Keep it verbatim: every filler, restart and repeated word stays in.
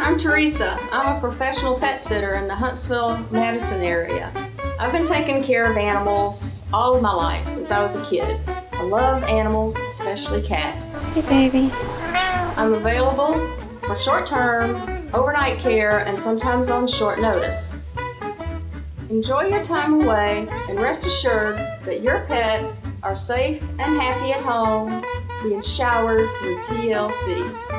I'm Teresa. I'm a professional pet sitter in the Huntsville, Madison area. I've been taking care of animals all of my life since I was a kid. I love animals, especially cats. Hey, baby. I'm available for short-term, overnight care, and sometimes on short notice. Enjoy your time away and rest assured that your pets are safe and happy at home, being showered with T L C.